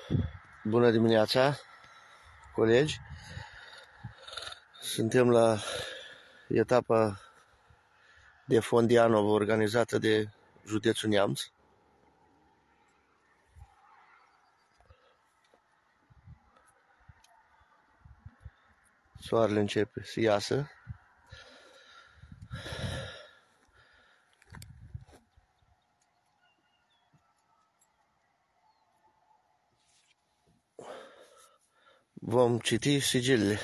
Bună dimineața, colegi! Suntem la etapa de Fondianov organizată de județul Neamț. Soarele începe să iasă. Vom citi sigilele.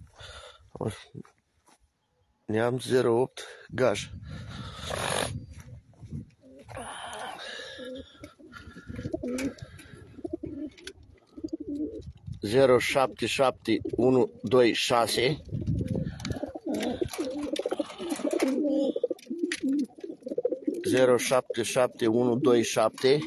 Neamț 08 Gaj. Zero 77126 077127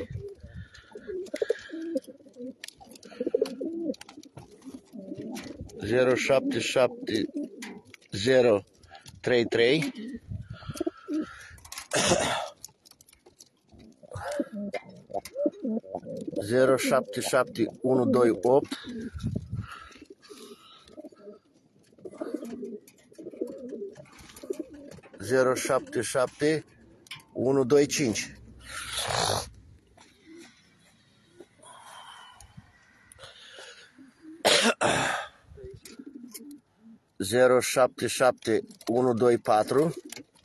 077033 077128 077125. Zero 77124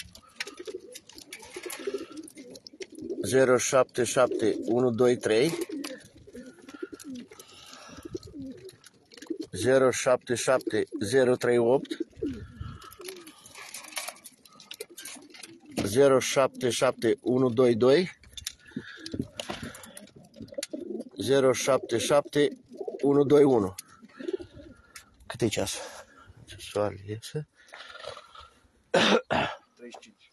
077123 077038 077122 077121. Cât-i ceas? Soarele iese. 35.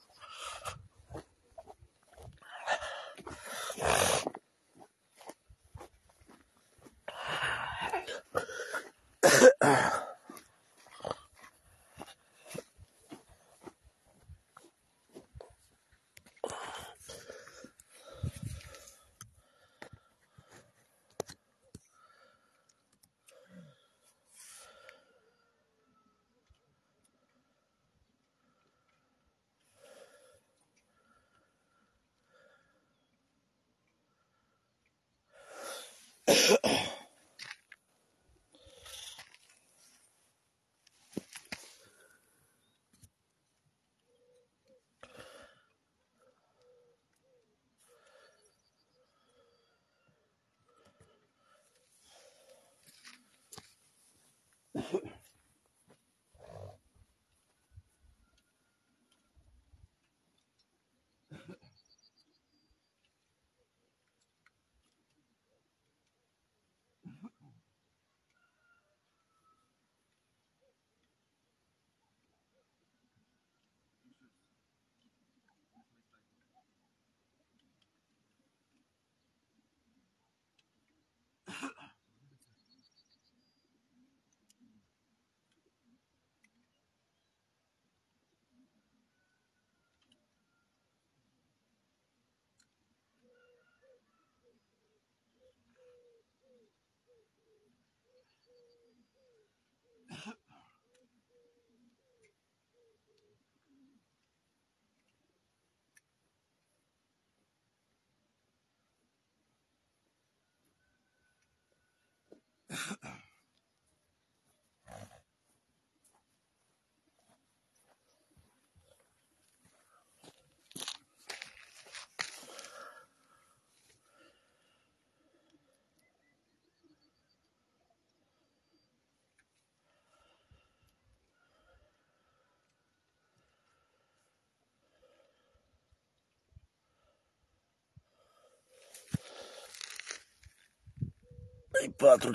Ai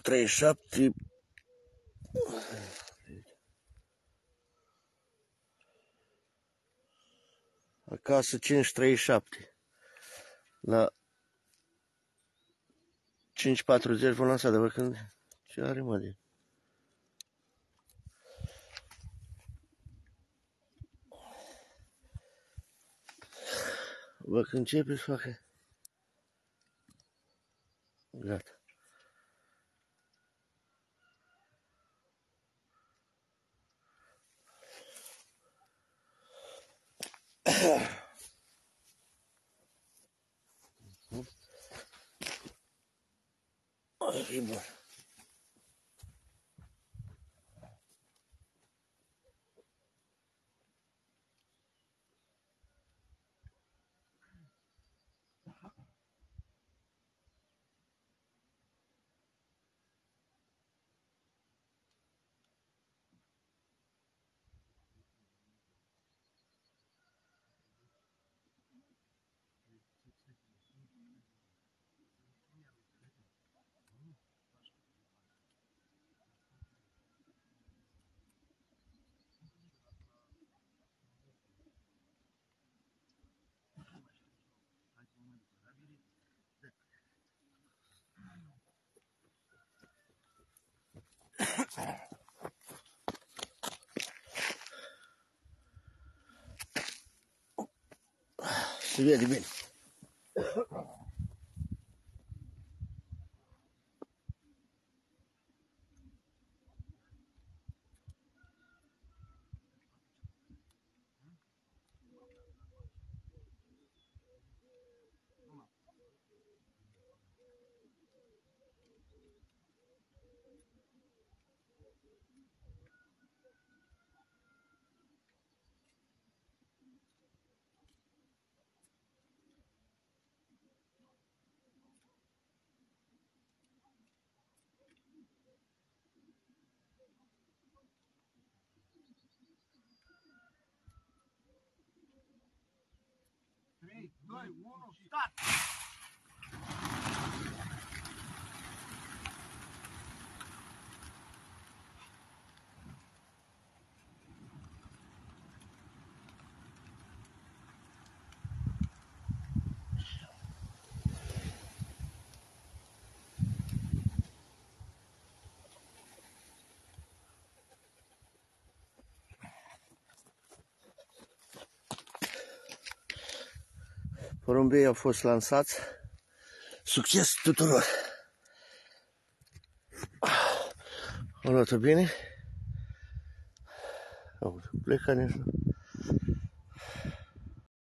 437. Acasă 537. La 5:40 vom lansa, dar când ce are, mă, de? Bă, când începe să facă. Gata. E bun. Se vede bine. Três, dois, um, start! Porumbei au fost lansați. Succes tuturor! O luat bine. Plecă,